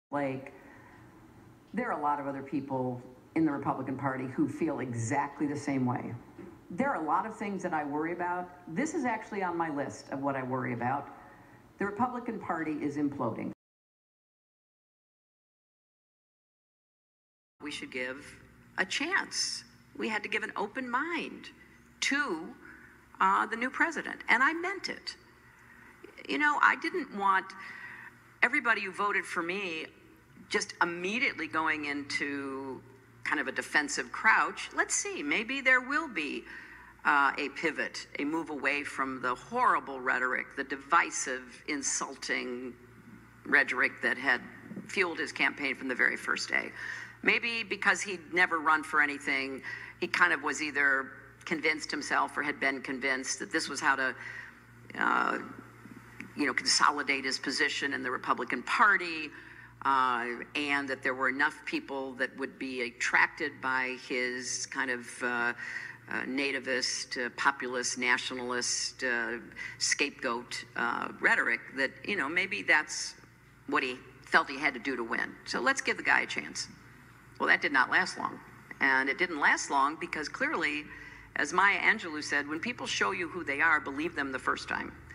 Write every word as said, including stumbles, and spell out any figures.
Like, there are a lot of other people in the Republican Party who feel exactly the same way. There are a lot of things that I worry about. This is actually on my list of what I worry about. The Republican Party is imploding. We should give a chance. We had to give an open mind to uh, the new president, and I meant it. You know, I didn't want everybody who voted for me just immediately going into kind of a defensive crouch. Let's see, maybe there will be uh, a pivot, a move away from the horrible rhetoric, the divisive, insulting rhetoric that had fueled his campaign from the very first day. Maybe because he'd never run for anything, he kind of was either convinced himself or had been convinced that this was how to uh, you know, consolidate his position in the Republican Party, uh, and that there were enough people that would be attracted by his kind of uh, uh, nativist, uh, populist, nationalist, uh, scapegoat uh, rhetoric that, you know, maybe that's what he felt he had to do to win. So let's give the guy a chance. Well, that did not last long. And it didn't last long because clearly, as Maya Angelou said, when people show you who they are, believe them the first time.